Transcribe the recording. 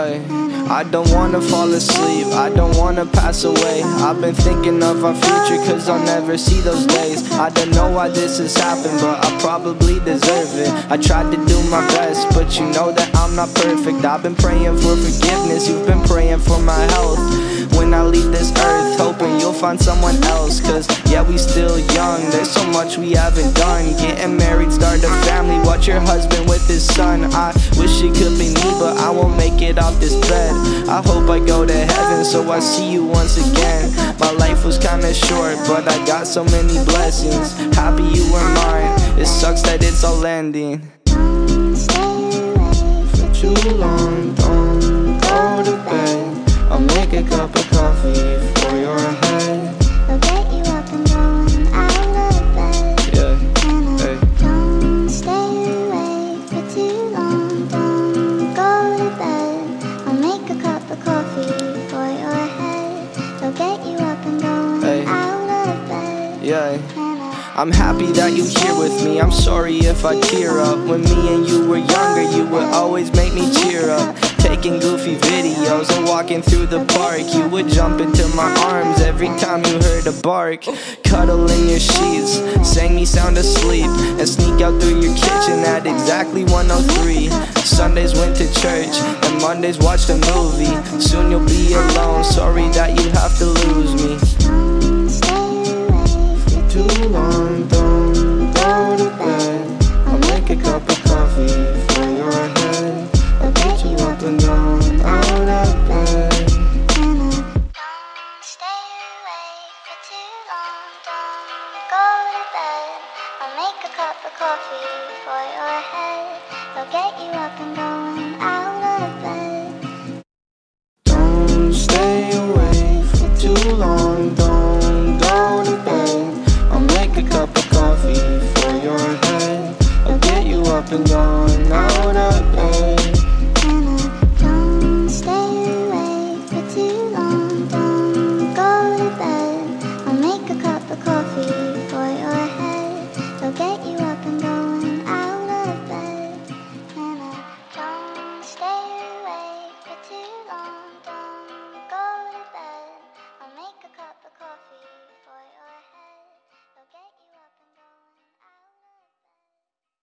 Yeah, I don't wanna fall asleep, I don't wanna pass away. I've been thinking of our future, cause I'll never see those days. I don't know why this has happened, but I probably deserve it. I tried to do my best, but you know that I'm not perfect. I've been praying for forgiveness, you've been praying for my health. When I leave this earth, hoping you'll find someone else. Cause yeah, we still young, there's so much we haven't done. Getting married, start a family, watch your husband with his son. I wish it could be me, but I won't make it off this bed. I hope I go to heaven, so I see you once again. My life was kinda short, but I got so many blessings. Happy you were mine, it sucks that it's all ending. Don't stay away For too long, don't go to bed. I'll make a cup of coffee for your head. I'll get you up and going out of bed. Yeah, And hey. don't stay away for too long. Don't go to bed. I'll make a cup of coffee for your head. I'll get you up and going Hey. out of bed. Yeah, I'm happy that you're here with me. I'm sorry if I tear up. When me and you were younger, you would always make me cheer up. Taking goofy videos and walking through the park, you would jump into my arms every time you heard a bark. Cuddle in your sheets, sang me sound asleep, and sneak out through your kitchen at exactly 1:03. Sundays went to church, and Mondays watched a movie. Soon you'll be alone, so